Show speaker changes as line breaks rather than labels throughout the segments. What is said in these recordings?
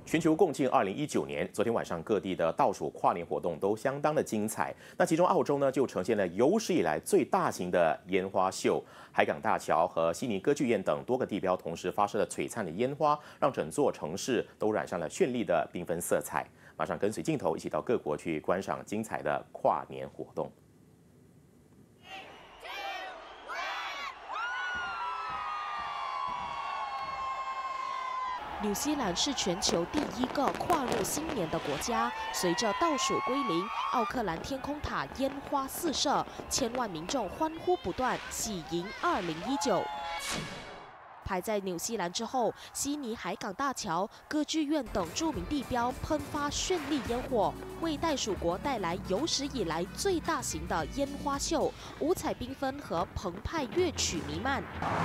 全球共庆2019年，昨天晚上各地的倒数跨年活动都相当的精彩。那其中澳洲呢，就呈现了有史以来最大型的烟花秀，海港大桥和悉尼歌剧院等多个地标同时发射了璀璨的烟花，让整座城市都染上了绚丽的缤纷色彩。马上跟随镜头一起到各国去观赏精彩的跨年活动。
纽西兰是全球第一个跨入新年的国家。随着倒数归零，奥克兰天空塔烟花四射，千万民众欢呼不断，喜迎2019。排在纽西兰之后，悉尼海港大桥、歌剧院等著名地标喷发绚丽烟火，为袋鼠国带来有史以来最大型的烟花秀，五彩缤纷和澎湃乐曲弥漫。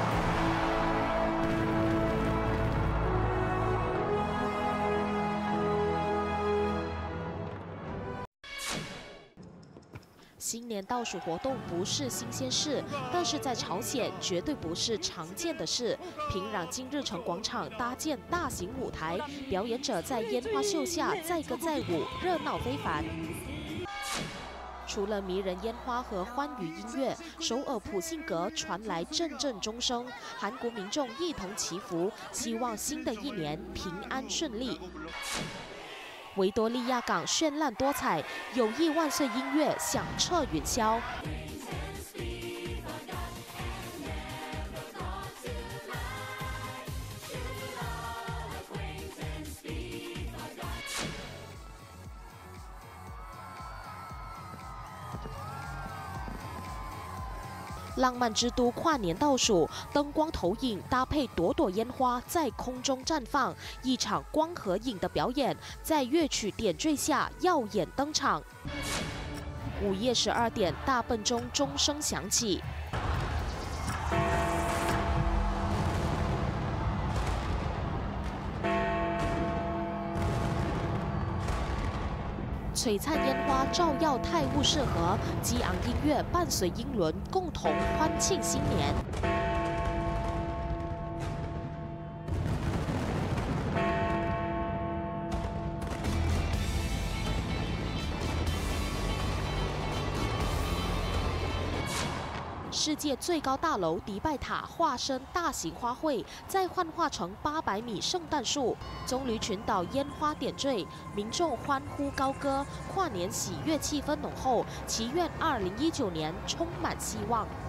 新年倒数活动不是新鲜事，但是在朝鲜绝对不是常见的事。平壤金日成广场搭建大型舞台，表演者在烟花秀下载歌载舞，热闹非凡。除了迷人烟花和欢愉音乐，首尔普信阁传来阵阵钟声，韩国民众一同祈福，希望新的一年平安顺利。 维多利亚港绚烂多彩，友谊万岁音乐响彻云霄。浪漫之都跨年倒数，灯光投影搭配朵朵烟花在空中绽放，一场光合影的表演在乐曲点缀下耀眼登场。午夜12点，大笨钟钟声响起。 璀璨烟花照耀泰晤士河，激昂音乐伴随英伦，共同欢庆新年。世界最高大楼迪拜塔化身大型花卉，再幻化成800米圣诞树。棕榈群岛烟花点缀，民众欢呼高歌，跨年喜悦气氛浓厚，祈愿2019年充满希望。